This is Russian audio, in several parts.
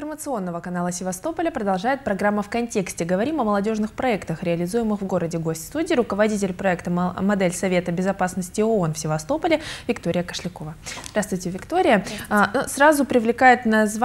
Информационного канала Севастополя продолжает программа «В контексте». Говорим о молодежных проектах, реализуемых в городе. Гость студии — руководитель проекта «Модель Совета безопасности ООН» в Севастополе Виктория Кошлякова. Здравствуйте, Виктория. Сразу привлекает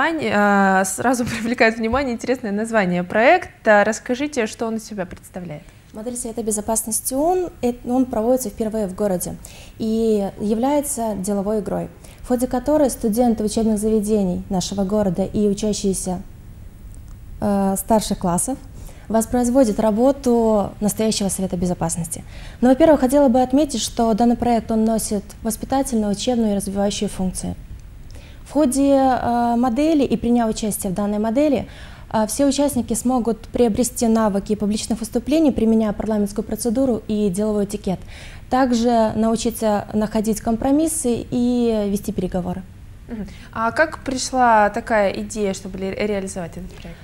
внимание интересное название проекта. Расскажите, что он из себя представляет. Модель Совета безопасности ООН, он проводится впервые в городе и является деловой игрой, в ходе которой студенты учебных заведений нашего города и учащиеся старших классов воспроизводят работу настоящего Совета безопасности. Но, во-первых, хотела бы отметить, что данный проект он носит воспитательную, учебную и развивающую функции. В ходе модели и приняв участие в данной модели, все участники смогут приобрести навыки публичных выступлений, применяя парламентскую процедуру и деловой этикет. Также научиться находить компромиссы и вести переговоры. А как пришла такая идея, чтобы реализовать этот проект?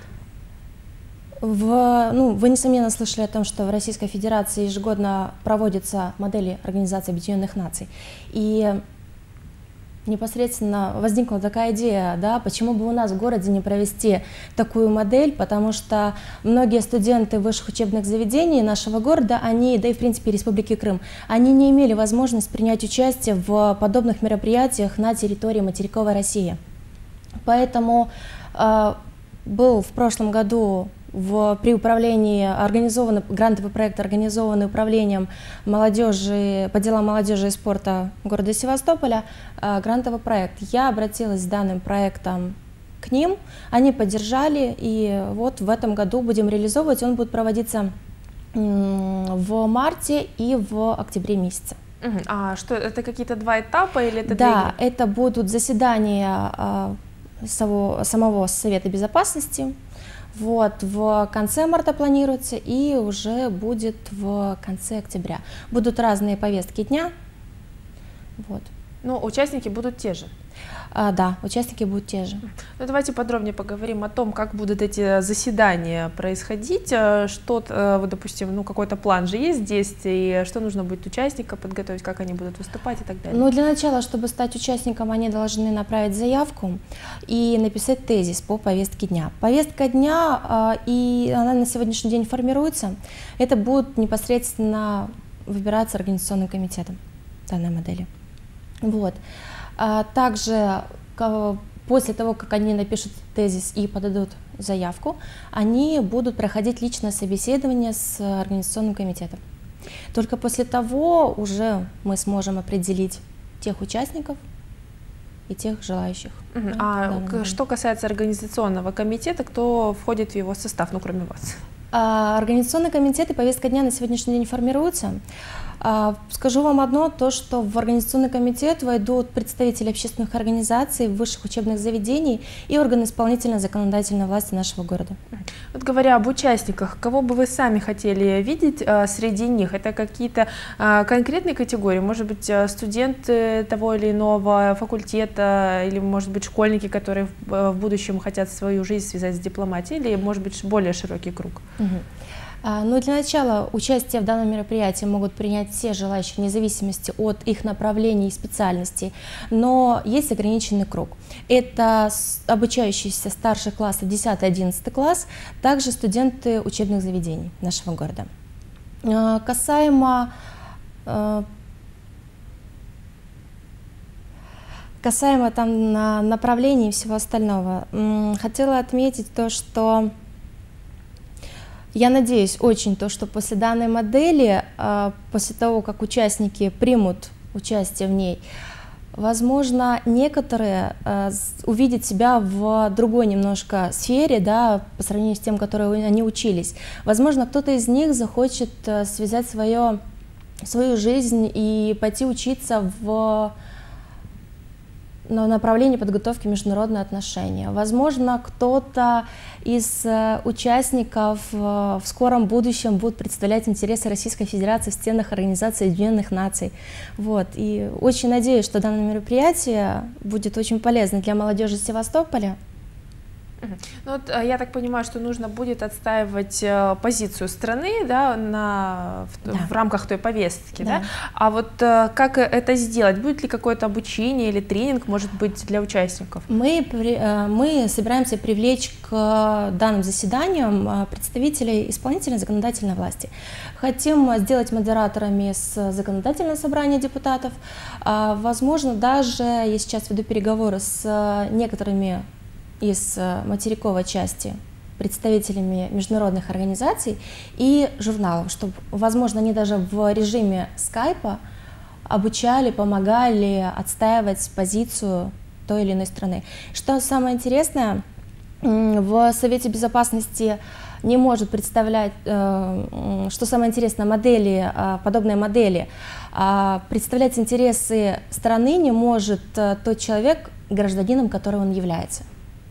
Вы, несомненно, слышали о том, что в Российской Федерации ежегодно проводятся модели Организации Объединенных Наций. И непосредственно возникла такая идея, да, почему бы у нас в городе не провести такую модель, потому что многие студенты высших учебных заведений нашего города, да и в принципе Республики Крым, они не имели возможности принять участие в подобных мероприятиях на территории материковой России. Поэтому был в прошлом году при управлении грантовый проект, организованный управлением молодежи, по делам молодежи и спорта города Севастополя, грантовый проект. Я обратилась с данным проектом к ним, они поддержали, и вот в этом году будем реализовывать. Он будет проводиться в марте и в октябре месяце. А что, это какие-то два этапа или это Да, это будут заседания самого Совета безопасности. Вот, в конце марта планируется и уже будет в конце октября. Будут разные повестки дня. Вот. Но участники будут те же? Да, участники будут те же. Ну, давайте подробнее поговорим о том, как будут эти заседания происходить. Что, допустим, какой-то план же есть действий, что нужно будет участникам подготовить, как они будут выступать и так далее. Ну, для начала, чтобы стать участником, они должны направить заявку и написать тезис по повестке дня. Повестка дня, и она на сегодняшний день формируется, это будет непосредственно выбираться Организационным комитетом данной модели. Вот. Также после того, как они напишут тезис и подадут заявку, они будут проходить личное собеседование с Организационным комитетом. Только после того уже мы сможем определить тех участников и тех желающих. Что касается Организационного комитета, кто входит в его состав, кроме вас? Организационный комитет и повестка дня на сегодняшний день формируются. Скажу вам одно, то, что в Организационный комитет войдут представители общественных организаций, высших учебных заведений и органы исполнительной законодательной власти нашего города. Вот говоря об участниках, кого бы вы сами хотели видеть среди них? Это какие-то конкретные категории? Может быть, студенты того или иного факультета, или, может быть, школьники, которые в будущем хотят свою жизнь связать с дипломатией, или, может быть, более широкий круг? Но для начала участие в данном мероприятии могут принять все желающие, вне зависимости от их направлений и специальностей, но есть ограниченный круг. Это обучающиеся старших классов 10-11 класс, также студенты учебных заведений нашего города. Касаемо там направлений и всего остального, хотела отметить то, что я надеюсь очень, что после данной модели, после того, как участники примут участие в ней, возможно, некоторые увидят себя в другой немножко сфере, да, по сравнению с тем, которой они учились. Возможно, кто-то из них захочет связать свою жизнь и пойти учиться на направлении подготовки международных отношений. Возможно, кто-то из участников в скором будущем будет представлять интересы Российской Федерации в стенах Организации Объединенных Наций. Вот. И очень надеюсь, что данное мероприятие будет очень полезно для молодежи Севастополя. Ну, вот, я так понимаю, что нужно будет отстаивать позицию страны, да, в рамках той повестки, да. А вот как это сделать? Будет ли какое-то обучение или тренинг, может быть, для участников? Мы собираемся привлечь к данным заседаниям представителей исполнительной и законодательной власти. Хотим сделать модераторами с законодательного собрания депутатов. Возможно, даже я сейчас веду переговоры с некоторыми из материковой части представителями международных организаций и журналов, чтобы, возможно, они даже в режиме скайпа обучали, помогали отстаивать позицию той или иной страны. Что самое интересное, в Совете Безопасности не может представлять, что самое интересное, подобные модели, представлять интересы страны не может тот человек, гражданином, которым он является.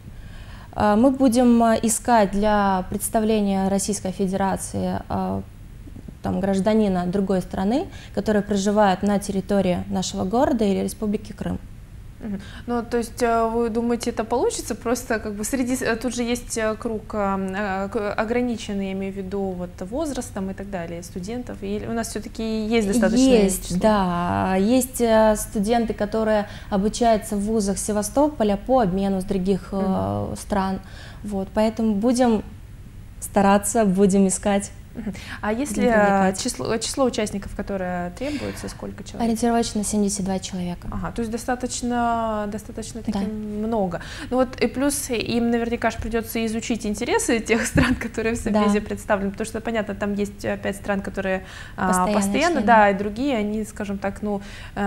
Мы будем искать для представления Российской Федерации гражданина другой страны, который проживает на территории нашего города или Республики Крым. Ну, то есть вы думаете, это получится? Просто как бы тут же есть круг ограниченный, я имею в виду, вот, возрастом и так далее, студентов, и у нас все-таки есть достаточное число? Да, есть студенты, которые обучаются в вузах Севастополя по обмену с других стран, вот, поэтому будем стараться, будем искать. А если число участников, которое требуется, сколько человек? Ориентировочно 72 человека. Ага, то есть достаточно таки много. Ну вот и плюс им наверняка же придется изучить интересы тех стран, которые в Совбезе представлены, потому что, понятно, там есть 5 стран, которые постоянно, да, и другие, они, скажем так, ну,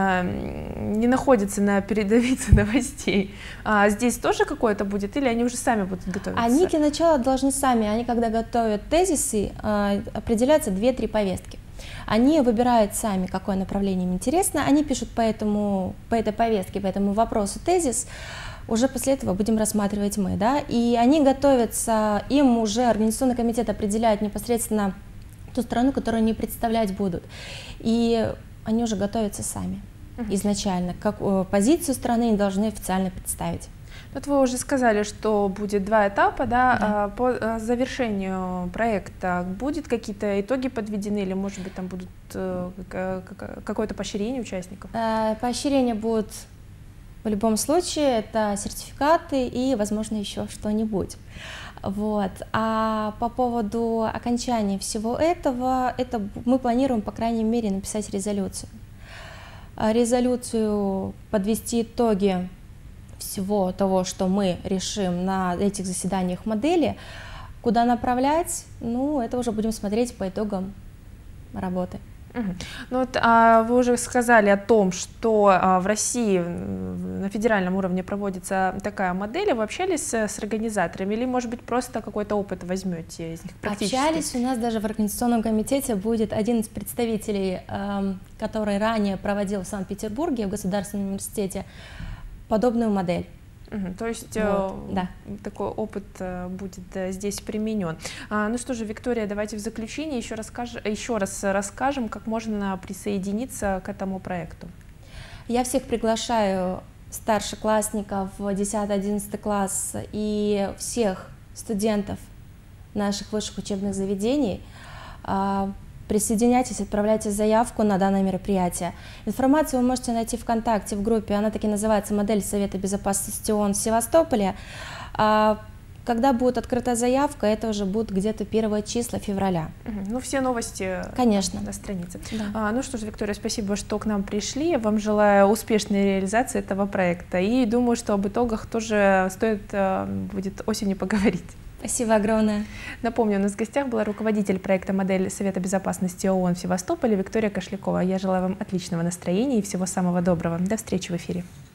не находятся на передовице новостей. А здесь тоже какое-то будет, или они уже сами будут готовиться? Они для начала должны сами, они когда готовят тезисы, определяются 2-3 повестки. Они выбирают сами, какое направление им интересно, они пишут по этой повестке, по этому вопросу тезис, уже после этого будем рассматривать мы, да, и они готовятся, им уже организационный комитет определяет непосредственно ту страну, которую они представлять будут, и они уже готовятся сами изначально, как позицию страны они должны официально представить. Вот вы уже сказали, что будет 2 этапа, да? По завершению проекта будут какие-то итоги подведены или, может быть, там будут какое-то поощрение участников? Поощрения будут в любом случае, это сертификаты и, возможно, еще что-нибудь. Вот. А по поводу окончания всего этого, мы планируем, по крайней мере, написать резолюцию. Резолюцию, подвести итоги всего того, что мы решим на этих заседаниях модели, куда направлять, ну, это уже будем смотреть по итогам работы. Ну, вот, вы уже сказали о том, что в России на федеральном уровне проводится такая модель. Вы общались с организаторами или, может быть, просто какой-то опыт возьмете из них практически? Общались, у нас даже в организационном комитете будет один из представителей, который ранее проводил в Санкт-Петербурге в Государственном университете подобную модель. То есть вот, да. Такой опыт будет здесь применен. Ну что же, Виктория, давайте в заключение еще раз расскажем, как можно присоединиться к этому проекту. Я всех приглашаю, старшеклассников, 10-11 класс и всех студентов наших высших учебных заведений. Присоединяйтесь, отправляйте заявку на данное мероприятие. Информацию вы можете найти ВКонтакте в группе, она таки называется «Модель Совета Безопасности ООН в Севастополе». Когда будет открыта заявка, это уже будут где-то 1 числа февраля. Ну, все новости, конечно, на странице. Да. Ну что ж, Виктория, спасибо, что к нам пришли. Я вам желаю успешной реализации этого проекта. И думаю, что об итогах тоже будет осенью поговорить. Спасибо огромное. Напомню, у нас в гостях была руководитель проекта «Модель Совета Безопасности ООН в Севастополе» Виктория Кошлякова. Я желаю вам отличного настроения и всего самого доброго. До встречи в эфире.